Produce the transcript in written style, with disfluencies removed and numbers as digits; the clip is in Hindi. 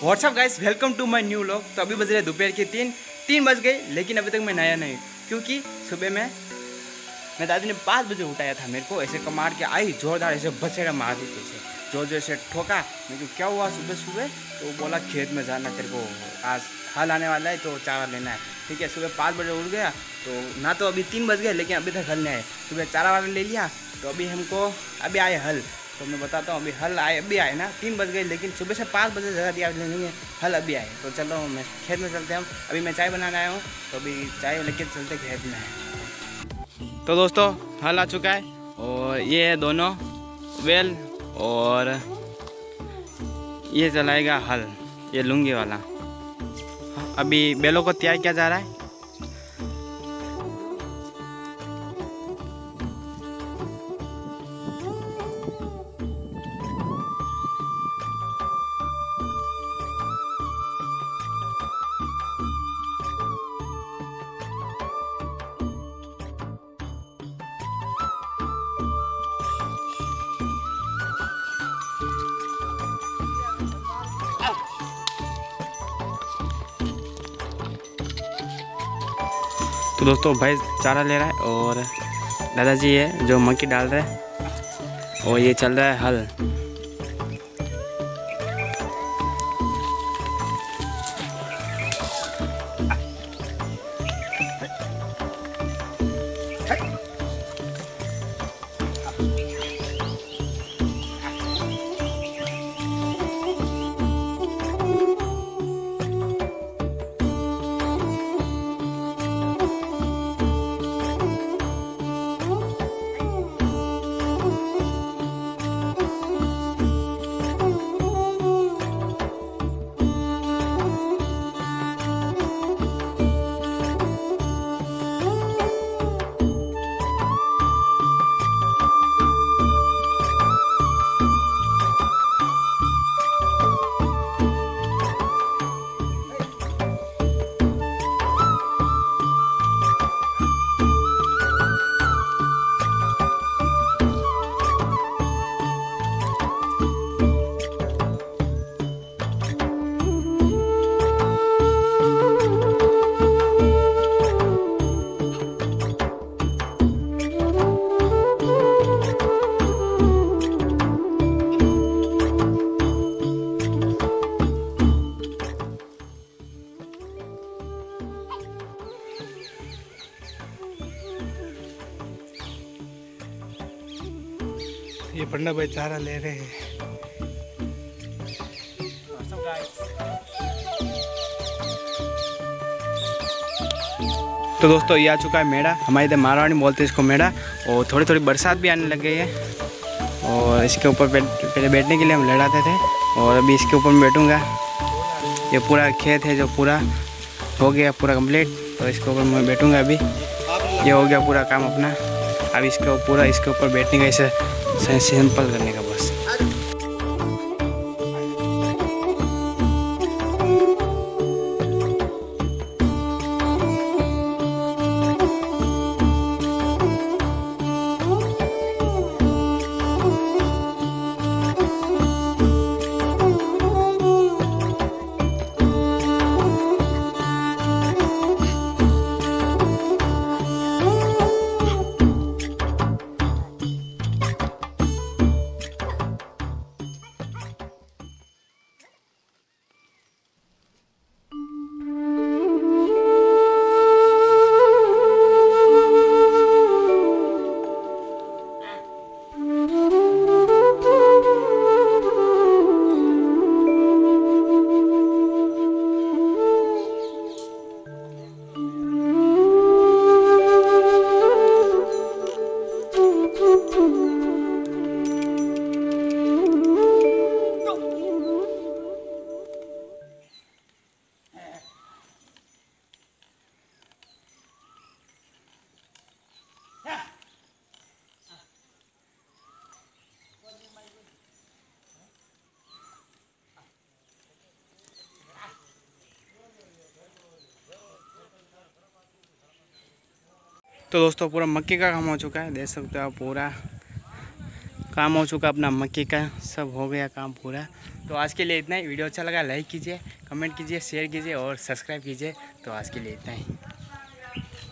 WhatsApp guys, welcome to my new vlog. तो अभी बज रहे दोपहर के 3 बज गए, लेकिन अभी तक मैं नया नहीं, क्योंकि सुबह में मैं दादी ने 5 बजे उठाया था मेरे को। ऐसे कमार के आई जोरदार, ऐसे बसेड़ा मार दी, जैसे जोर जोर से ठोका। मैं क्यों क्या हुआ सुबह सुबह? तो बोला खेत में जाना तेरे को, आज हल आने वाला है तो चारा लेना है। ठीक है, सुबह 5 बजे उठ गया, तो ना तो अभी 3 बज गए, लेकिन अभी तक हल नहीं आए। सुबह चारा वारा ले लिया, तो अभी हमको अभी आए हल। तो मैं बताता हूँ, अभी हल आए, अभी आए ना 3 बज गए, लेकिन सुबह से 5 बजे जगह दिया नहीं है, हल अभी आए। तो चलो मैं खेत में चलते हैं हम। अभी मैं चाय बनाने आया हूँ, तो अभी चाय लेके चलते खेत में। तो दोस्तों हल आ चुका है, और ये है दोनों बैल, और ये चलाएगा हल, ये लुंगी वाला। अभी बैलों को तैयार किया जा रहा है। तो दोस्तों भाई चारा ले रहा है, और दादाजी है जो मक्की डाल रहे हैं, और ये चल रहा है हल। ये पंडा भाई चारा ले रहे हैं। तो दोस्तों ये आ चुका है मेढ़ा, हमारे इधर मारवाड़ी बोलते हैं इसको मेढ़ा। और थोड़ी थोड़ी बरसात भी आने लग गई है, और इसके ऊपर पहले बैठने के लिए हम लड़ाते थे, और अभी इसके ऊपर मैं बैठूँगा। ये पूरा खेत है जो पूरा हो गया पूरा कंप्लीट, तो इसके ऊपर मैं बैठूँगा। अभी ये हो गया पूरा काम अपना। अब इसके ऊपर बैठने का, इसे सिंपल करने का बस। तो दोस्तों पूरा मक्के का काम हो चुका है, देख सकते हो आप। पूरा काम हो चुका अपना मक्के का, सब हो गया काम पूरा। तो आज के लिए इतना ही। वीडियो अच्छा लगा लाइक कीजिए, कमेंट कीजिए, शेयर कीजिए और सब्सक्राइब कीजिए। तो आज के लिए इतना ही।